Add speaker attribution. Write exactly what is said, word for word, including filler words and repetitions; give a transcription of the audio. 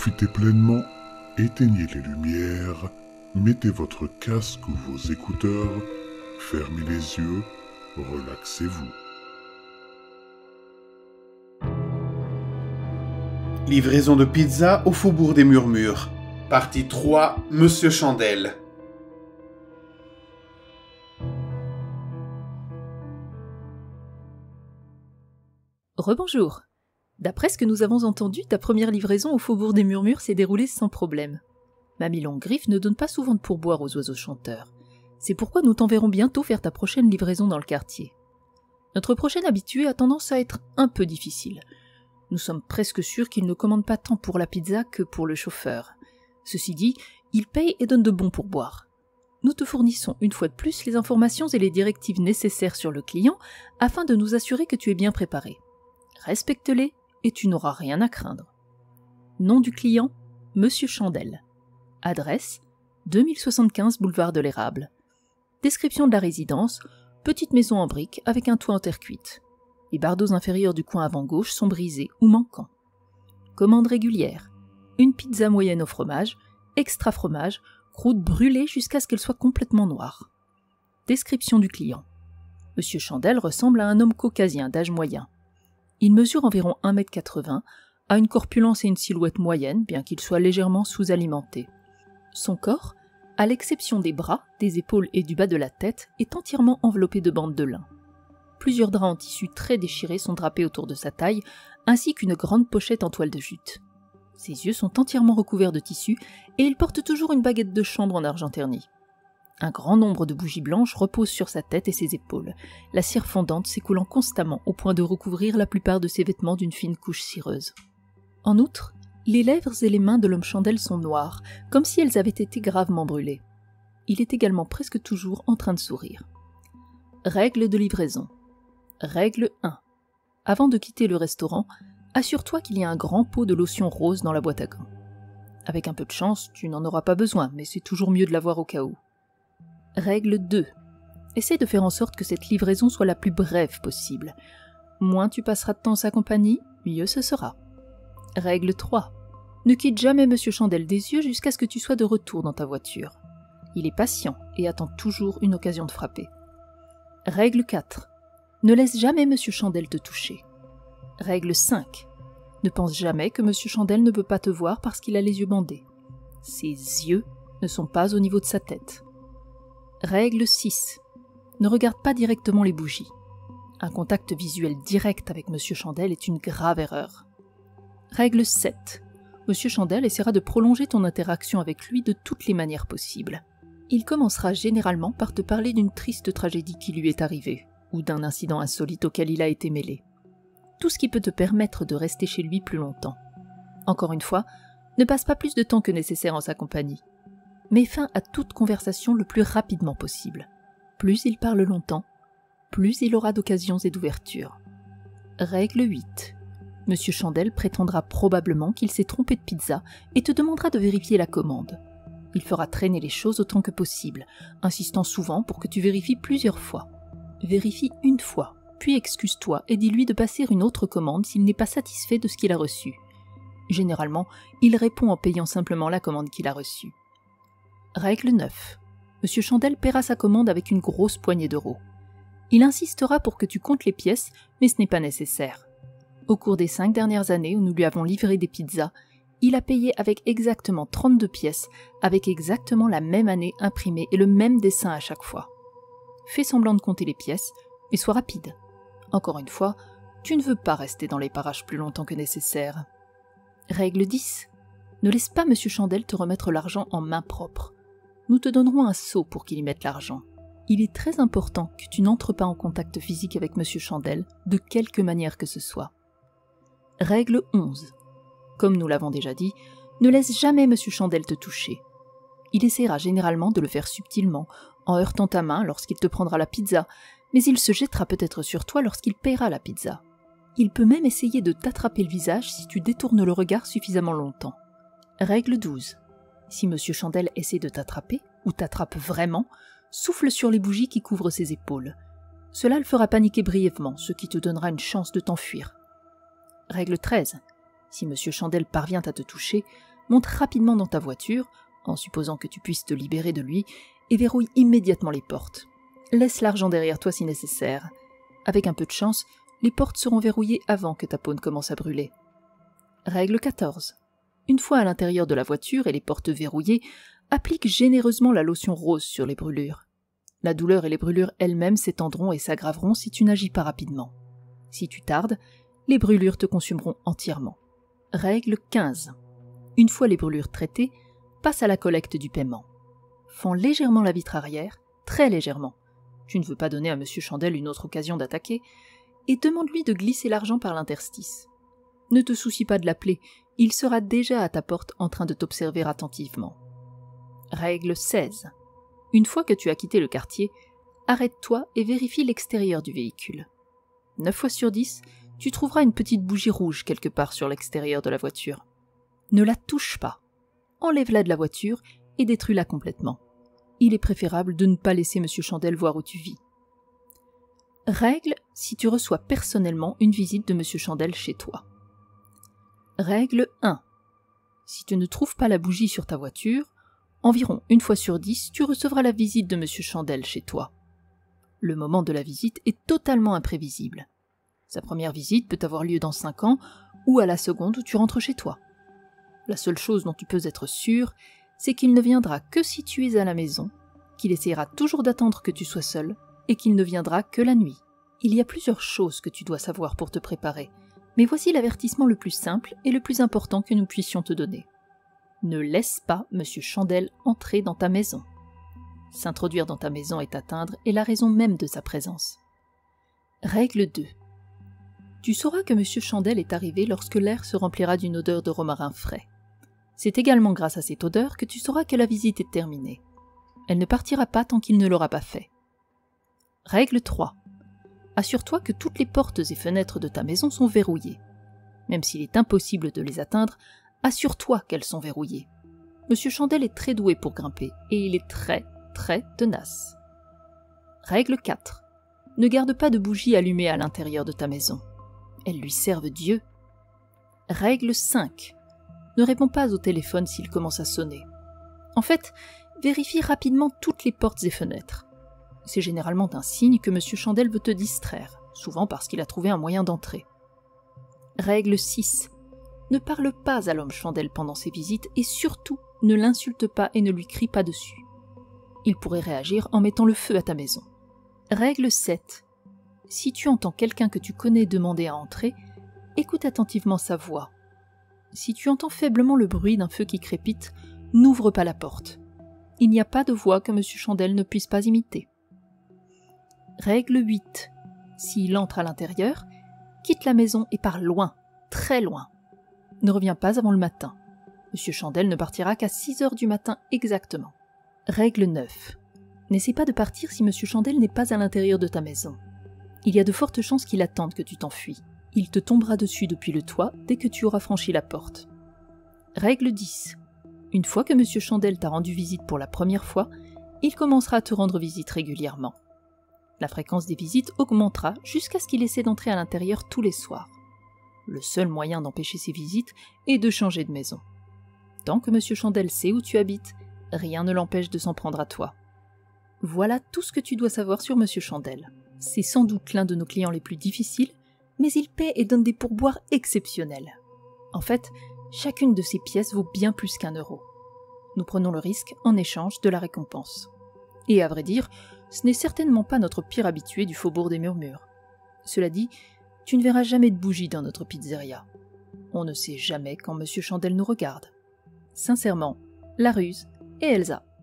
Speaker 1: Profitez pleinement, éteignez les lumières, mettez votre casque ou vos écouteurs, fermez les yeux, relaxez-vous.
Speaker 2: Livraison de pizza au Faubourg des Murmures. Partie trois, Monsieur Chandelle.
Speaker 3: Rebonjour. D'après ce que nous avons entendu, ta première livraison au Faubourg des Murmures s'est déroulée sans problème. Mamie Longue-Griffe ne donne pas souvent de pourboire aux oiseaux chanteurs. C'est pourquoi nous t'enverrons bientôt faire ta prochaine livraison dans le quartier. Notre prochain habitué a tendance à être un peu difficile. Nous sommes presque sûrs qu'il ne commande pas tant pour la pizza que pour le chauffeur. Ceci dit, il paye et donne de bons pourboires. Nous te fournissons une fois de plus les informations et les directives nécessaires sur le client afin de nous assurer que tu es bien préparé. Respecte-les et tu n'auras rien à craindre. Nom du client, Monsieur Chandelle. Adresse, deux mille soixante-quinze boulevard de l'Érable. Description de la résidence, petite maison en briques avec un toit en terre cuite. Les bardeaux inférieurs du coin avant gauche sont brisés ou manquants. Commande régulière, une pizza moyenne au fromage, extra fromage, croûte brûlée jusqu'à ce qu'elle soit complètement noire. Description du client. Monsieur Chandelle ressemble à un homme caucasien d'âge moyen. Il mesure environ un mètre quatre-vingts, a une corpulence et une silhouette moyenne, bien qu'il soit légèrement sous-alimenté. Son corps, à l'exception des bras, des épaules et du bas de la tête, est entièrement enveloppé de bandes de lin. Plusieurs draps en tissu très déchirés sont drapés autour de sa taille, ainsi qu'une grande pochette en toile de jute. Ses yeux sont entièrement recouverts de tissu et il porte toujours une baguette de chambre en argent terni. Un grand nombre de bougies blanches reposent sur sa tête et ses épaules, la cire fondante s'écoulant constamment au point de recouvrir la plupart de ses vêtements d'une fine couche cireuse. En outre, les lèvres et les mains de l'homme Chandelle sont noires, comme si elles avaient été gravement brûlées. Il est également presque toujours en train de sourire. Règle de livraison. Règle un. Avant de quitter le restaurant, assure-toi qu'il y a un grand pot de lotion rose dans la boîte à gants. Avec un peu de chance, tu n'en auras pas besoin, mais c'est toujours mieux de l'avoir au cas où. Règle deux. Essaie de faire en sorte que cette livraison soit la plus brève possible. Moins tu passeras de temps en sa compagnie, mieux ce sera. Règle trois. Ne quitte jamais Monsieur Chandelle des yeux jusqu'à ce que tu sois de retour dans ta voiture. Il est patient et attend toujours une occasion de frapper. Règle quatre. Ne laisse jamais Monsieur Chandelle te toucher. Règle cinq. Ne pense jamais que Monsieur Chandelle ne peut pas te voir parce qu'il a les yeux bandés. Ses yeux ne sont pas au niveau de sa tête. Règle six. Ne regarde pas directement les bougies. Un contact visuel direct avec Monsieur Chandelle est une grave erreur. Règle sept. Monsieur Chandelle essaiera de prolonger ton interaction avec lui de toutes les manières possibles. Il commencera généralement par te parler d'une triste tragédie qui lui est arrivée, ou d'un incident insolite auquel il a été mêlé. Tout ce qui peut te permettre de rester chez lui plus longtemps. Encore une fois, ne passe pas plus de temps que nécessaire en sa compagnie. Mets fin à toute conversation le plus rapidement possible. Plus il parle longtemps, plus il aura d'occasions et d'ouvertures. Règle huit. Monsieur Chandelle prétendra probablement qu'il s'est trompé de pizza et te demandera de vérifier la commande. Il fera traîner les choses autant que possible, insistant souvent pour que tu vérifies plusieurs fois. Vérifie une fois, puis excuse-toi et dis-lui de passer une autre commande s'il n'est pas satisfait de ce qu'il a reçu. Généralement, il répond en payant simplement la commande qu'il a reçue. Règle neuf. Monsieur Chandelle paiera sa commande avec une grosse poignée d'euros. Il insistera pour que tu comptes les pièces, mais ce n'est pas nécessaire. Au cours des cinq dernières années où nous lui avons livré des pizzas, il a payé avec exactement trente-deux pièces, avec exactement la même année imprimée et le même dessin à chaque fois. Fais semblant de compter les pièces, mais sois rapide. Encore une fois, tu ne veux pas rester dans les parages plus longtemps que nécessaire. Règle dix. Ne laisse pas Monsieur Chandelle te remettre l'argent en main propre. Nous te donnerons un seau pour qu'il y mette l'argent. Il est très important que tu n'entres pas en contact physique avec Monsieur Chandelle, de quelque manière que ce soit. Règle onze. Comme nous l'avons déjà dit, ne laisse jamais Monsieur Chandelle te toucher. Il essaiera généralement de le faire subtilement, en heurtant ta main lorsqu'il te prendra la pizza, mais il se jettera peut-être sur toi lorsqu'il paiera la pizza. Il peut même essayer de t'attraper le visage si tu détournes le regard suffisamment longtemps. Règle douze. Si Monsieur Chandelle essaie de t'attraper, ou t'attrape vraiment, souffle sur les bougies qui couvrent ses épaules. Cela le fera paniquer brièvement, ce qui te donnera une chance de t'enfuir. Règle treize. Si Monsieur Chandelle parvient à te toucher, monte rapidement dans ta voiture, en supposant que tu puisses te libérer de lui, et verrouille immédiatement les portes. Laisse l'argent derrière toi si nécessaire. Avec un peu de chance, les portes seront verrouillées avant que ta peau ne commence à brûler. Règle quatorze. Une fois à l'intérieur de la voiture et les portes verrouillées, applique généreusement la lotion rose sur les brûlures. La douleur et les brûlures elles-mêmes s'étendront et s'aggraveront si tu n'agis pas rapidement. Si tu tardes, les brûlures te consumeront entièrement. Règle quinze. Une fois les brûlures traitées, passe à la collecte du paiement. Fends légèrement la vitre arrière, très légèrement. Tu ne veux pas donner à M. Chandel une autre occasion d'attaquer, et demande-lui de glisser l'argent par l'interstice. Ne te soucie pas de l'appeler, il sera déjà à ta porte en train de t'observer attentivement. Règle seize. Une fois que tu as quitté le quartier, arrête-toi et vérifie l'extérieur du véhicule. Neuf fois sur dix, tu trouveras une petite bougie rouge quelque part sur l'extérieur de la voiture. Ne la touche pas. Enlève-la de la voiture et détruis-la complètement. Il est préférable de ne pas laisser M. Chandel voir où tu vis. Règle si tu reçois personnellement une visite de M. Chandel chez toi. Règle un. Si tu ne trouves pas la bougie sur ta voiture, environ une fois sur dix, tu recevras la visite de M. Chandel chez toi. Le moment de la visite est totalement imprévisible. Sa première visite peut avoir lieu dans cinq ans ou à la seconde où tu rentres chez toi. La seule chose dont tu peux être sûr, c'est qu'il ne viendra que si tu es à la maison, qu'il essayera toujours d'attendre que tu sois seul et qu'il ne viendra que la nuit. Il y a plusieurs choses que tu dois savoir pour te préparer, mais voici l'avertissement le plus simple et le plus important que nous puissions te donner. Ne laisse pas M. Chandel entrer dans ta maison. S'introduire dans ta maison et t'atteindre est la raison même de sa présence. Règle deux. Tu sauras que M. Chandel est arrivé lorsque l'air se remplira d'une odeur de romarin frais. C'est également grâce à cette odeur que tu sauras que la visite est terminée. Elle ne partira pas tant qu'il ne l'aura pas fait. Règle trois. Assure-toi que toutes les portes et fenêtres de ta maison sont verrouillées. Même s'il est impossible de les atteindre, assure-toi qu'elles sont verrouillées. M. Chandel est très doué pour grimper et il est très, très tenace. Règle quatre. Ne garde pas de bougies allumées à l'intérieur de ta maison. Elles lui servent Dieu. Règle cinq. Ne réponds pas au téléphone s'il commence à sonner. En fait, vérifie rapidement toutes les portes et fenêtres. C'est généralement un signe que M. Chandel veut te distraire, souvent parce qu'il a trouvé un moyen d'entrer. Règle six. Ne parle pas à l'homme Chandel pendant ses visites et surtout ne l'insulte pas et ne lui crie pas dessus. Il pourrait réagir en mettant le feu à ta maison. Règle sept. Si tu entends quelqu'un que tu connais demander à entrer, écoute attentivement sa voix. Si tu entends faiblement le bruit d'un feu qui crépite, n'ouvre pas la porte. Il n'y a pas de voix que M. Chandel ne puisse pas imiter. Règle huit. S'il entre à l'intérieur, quitte la maison et pars loin, très loin. Ne reviens pas avant le matin. M. Chandel ne partira qu'à six heures du matin exactement. Règle neuf. N'essaie pas de partir si M. Chandel n'est pas à l'intérieur de ta maison. Il y a de fortes chances qu'il attende que tu t'enfuis. Il te tombera dessus depuis le toit dès que tu auras franchi la porte. Règle dix. Une fois que M. Chandel t'a rendu visite pour la première fois, il commencera à te rendre visite régulièrement. La fréquence des visites augmentera jusqu'à ce qu'il essaie d'entrer à l'intérieur tous les soirs. Le seul moyen d'empêcher ces visites est de changer de maison. Tant que M. Chandel sait où tu habites, rien ne l'empêche de s'en prendre à toi. Voilà tout ce que tu dois savoir sur M. Chandel. C'est sans doute l'un de nos clients les plus difficiles, mais il paie et donne des pourboires exceptionnels. En fait, chacune de ces pièces vaut bien plus qu'un euro. Nous prenons le risque en échange de la récompense. Et à vrai dire, ce n'est certainement pas notre pire habitué du faubourg des Murmures. Cela dit, tu ne verras jamais de bougies dans notre pizzeria. On ne sait jamais quand M. Chandel nous regarde. Sincèrement, La Ruse et Elsa.